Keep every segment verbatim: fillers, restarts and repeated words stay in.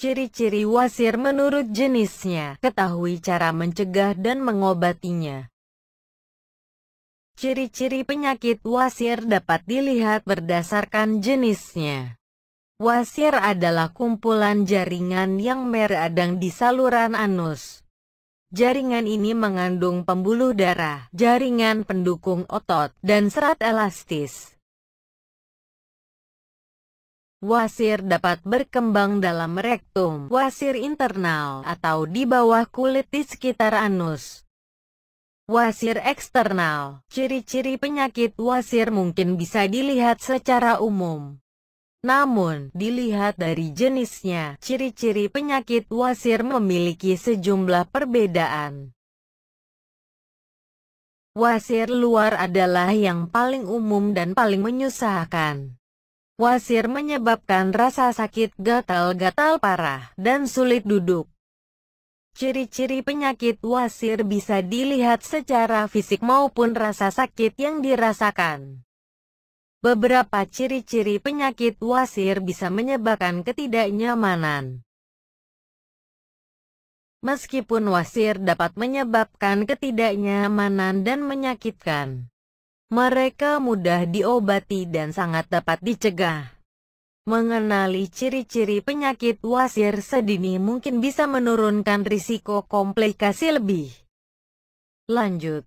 Ciri-ciri wasir menurut jenisnya. Ketahui cara mencegah dan mengobatinya. Ciri-ciri penyakit wasir dapat dilihat berdasarkan jenisnya. Wasir adalah kumpulan jaringan yang meradang di saluran anus. Jaringan ini mengandung pembuluh darah, jaringan pendukung otot, dan serat elastis. Wasir dapat berkembang dalam rektum, wasir internal, atau di bawah kulit di sekitar anus. Wasir eksternal. Ciri-ciri penyakit wasir mungkin bisa dilihat secara umum. Namun, dilihat dari jenisnya, ciri-ciri penyakit wasir memiliki sejumlah perbedaan. Wasir luar adalah yang paling umum dan paling menyusahkan. Wasir menyebabkan rasa sakit, gatal-gatal parah, dan sulit duduk. Ciri-ciri penyakit wasir bisa dilihat secara fisik maupun rasa sakit yang dirasakan. Beberapa ciri-ciri penyakit wasir bisa menyebabkan ketidaknyamanan. Meskipun wasir dapat menyebabkan ketidaknyamanan dan menyakitkan, mereka mudah diobati dan sangat dapat dicegah. Mengenali ciri-ciri penyakit wasir sedini mungkin bisa menurunkan risiko komplikasi lebih lanjut.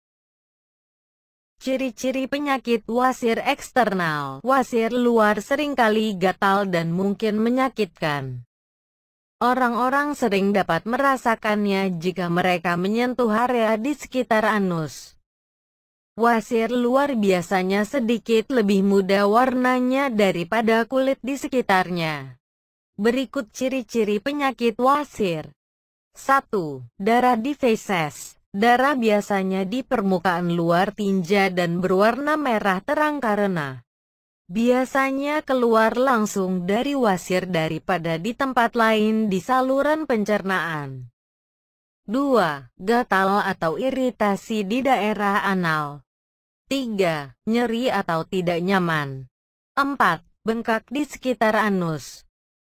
Ciri-ciri penyakit wasir eksternal. Wasir luar seringkali gatal dan mungkin menyakitkan. Orang-orang sering dapat merasakannya jika mereka menyentuh area di sekitar anus. Wasir luar biasanya sedikit lebih muda warnanya daripada kulit di sekitarnya. Berikut ciri-ciri penyakit wasir. satu. Darah di feses. Darah biasanya di permukaan luar tinja dan berwarna merah terang karena biasanya keluar langsung dari wasir daripada di tempat lain di saluran pencernaan. dua. Gatal atau iritasi di daerah anal. tiga. Nyeri atau tidak nyaman. empat. Bengkak di sekitar anus.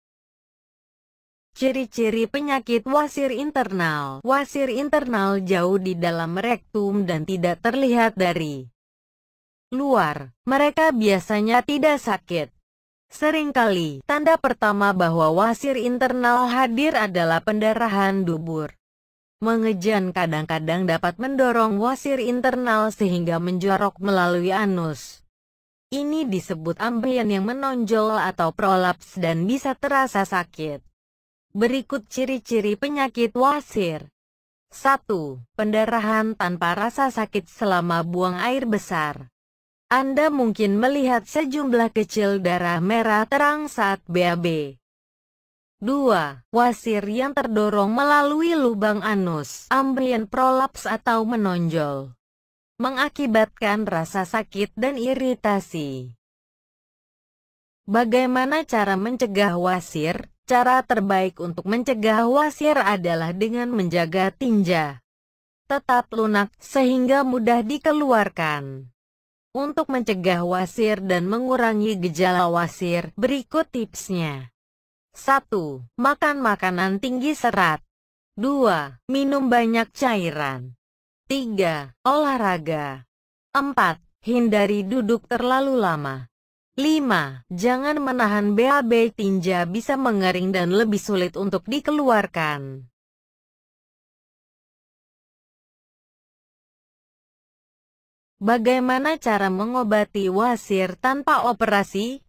Ciri-ciri penyakit wasir internal. Wasir internal jauh di dalam rektum dan tidak terlihat dari luar. Mereka biasanya tidak sakit. Seringkali, tanda pertama bahwa wasir internal hadir adalah pendarahan dubur. Mengejan kadang-kadang dapat mendorong wasir internal sehingga menjorok melalui anus. Ini disebut ambeien yang menonjol atau prolaps dan bisa terasa sakit. Berikut ciri-ciri penyakit wasir. satu. Pendarahan tanpa rasa sakit selama buang air besar. Anda mungkin melihat sejumlah kecil darah merah terang saat B A B. dua. Wasir yang terdorong melalui lubang anus, ambeien prolaps atau menonjol, mengakibatkan rasa sakit dan iritasi. Bagaimana cara mencegah wasir? Cara terbaik untuk mencegah wasir adalah dengan menjaga tinja tetap lunak sehingga mudah dikeluarkan. Untuk mencegah wasir dan mengurangi gejala wasir, berikut tipsnya. satu. Makan makanan tinggi serat. dua. Minum banyak cairan. tiga. Olahraga. empat. Hindari duduk terlalu lama. lima. Jangan menahan B A B. Tinja bisa mengering dan lebih sulit untuk dikeluarkan. Bagaimana cara mengobati wasir tanpa operasi?